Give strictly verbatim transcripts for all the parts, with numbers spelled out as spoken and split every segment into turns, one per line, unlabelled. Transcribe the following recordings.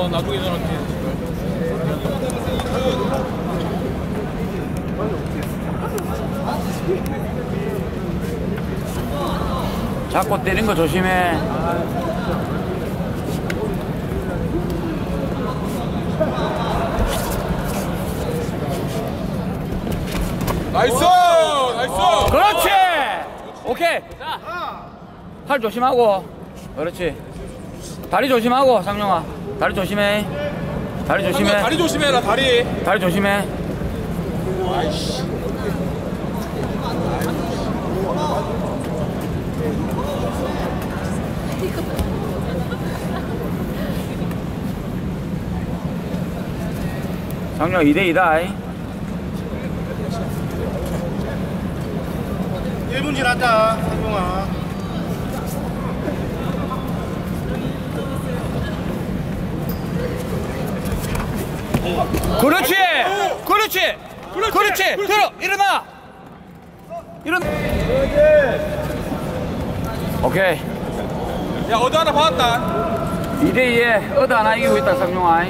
어, 나중에 전화할게.
자꾸 때린 거 조심해.
나이스! 나이스!
그렇지! 오케이. 팔 조심하고. 그렇지. 다리 조심하고, 상용아. 다리 조심해. 다리 조심해.
상용아, 다리 조심해라, 다리.
다리 조심해.
아이씨.
상용아 이 대 이다.
일 분 지났다, 상용아.
그렇지! 그렇지! 그렇지! 들어! 일어나! 일어나! 오케이.
야, 어디 하나 받았다.
이 대 이에 어드 하나 이기고 있다, 상용아.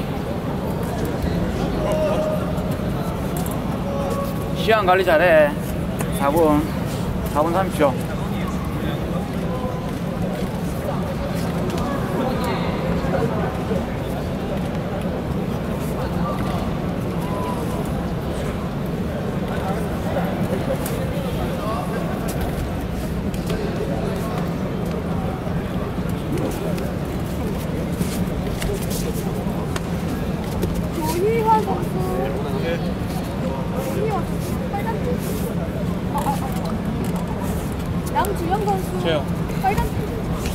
시간 관리 잘해. 사 분. 사 분 삼십 초.
조희환 선수. 조희환 빨간 티. 아, 아, 아. 양주영 선수.
저요.
빨간 티.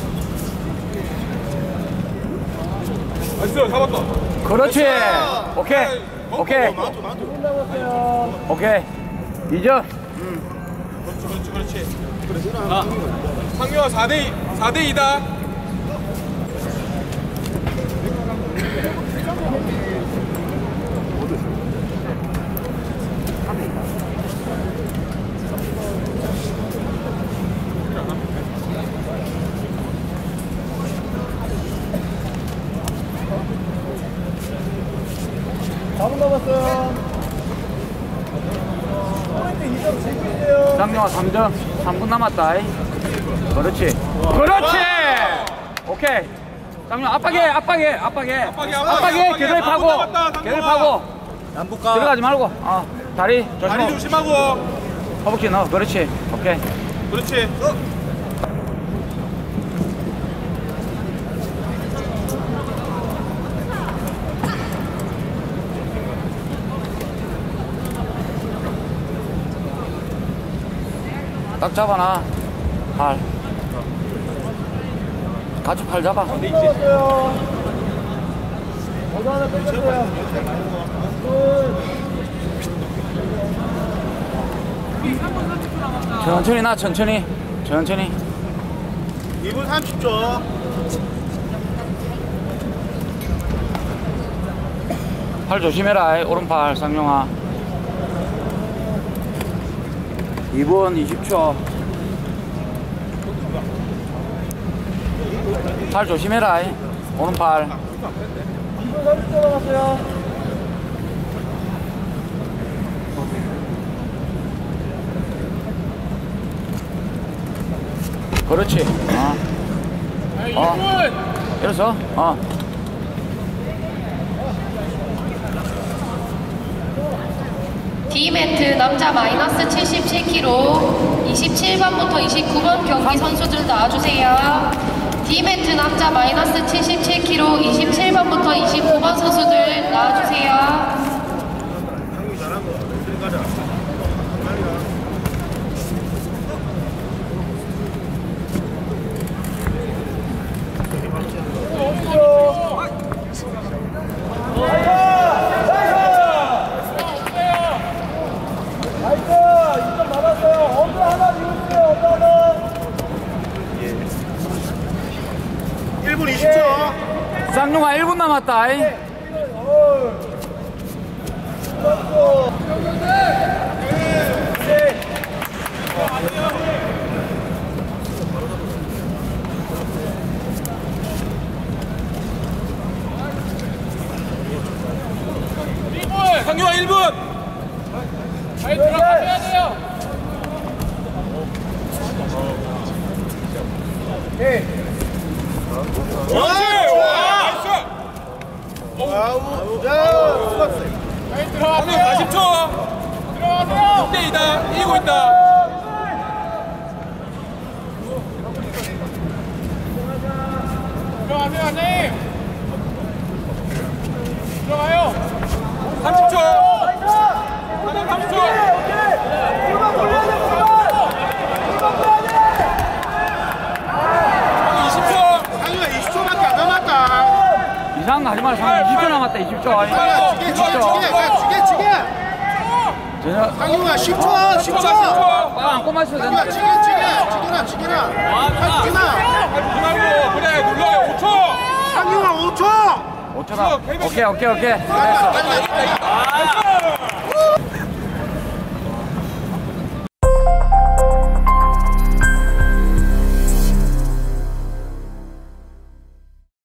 나이스, 잡았다.
그렇지! 오케이! 오케이!
마주, 마주.
오케이! 이 점.
그렇지, 그렇지, 그렇지. 아, 상유아 사 대 이, 사 대 이다.
사 분 남았어요. 포인트 이 점 챙기세요.
상용아 삼 점. 삼 분 남았다. 그렇지. 그렇지! 오케이. 상용아 압박해, 압박해, 압박해.
압박해, 압박해,
압박해,
압박해.
개들
사 분
파고.
남았다, 상용아.
개들 파고.
남북가.
들어가지 말고. 어, 다리
다리
조심하고.
조심하고.
허벅지 넣어. 그렇지. 오케이.
그렇지.
딱 잡아놔. 팔. 같이 팔 잡아.
남았어요. 어디 하나 뺏겼어요.
천천히 나, 천천히. 천천히.
이 분 삼십 초.
팔 조심해라. 오른팔, 상용아. 이 분 이십 초. 팔 조심해라. 오른팔.
이 분 삼십 초 남았어요.
그렇지. 어. 어. 이래서, 어.
D매트 남자 마이너스 칠십칠 킬로그램 이십칠 번부터 이십구 번 경기 선수들 나와주세요. D매트 남자 마이너스 칠십칠 킬로그램 이십칠 번부터 이십구 번 선수들 나와주세요.
한국이 잘한 거. 가자. 일 분 이십 초.
쌍용아 일 분 남았다.
그렇지. 와, 나이스.
아우, 야, 수고했어.
상유 사십 초. 육 대 이다. 이기고 있다.
들어가세요, 선생님. 들어가요.
삼십 초. 상유 삼십 초. 상유 이십 초.
상유가 이십 초밖에 안 남았다.
이상한 거 하지 마라. 상유 이십 초 남았다. 이십 초. 아니,
상유가 지게,
이십
지게,
초.
지게, 지게, 지게.
전혀
상유가 십 초, 십 초.
빡 안고 마셔도
상유가
된다.
지게, 지게, 지게나, 지게나. 지게나.
하지 말고 그래 눌러요. 오 초.
상유가 오 초.
오 초다. 오케이, 오케이, 오케이.
빨리, 빨리, 빨리.
나이스.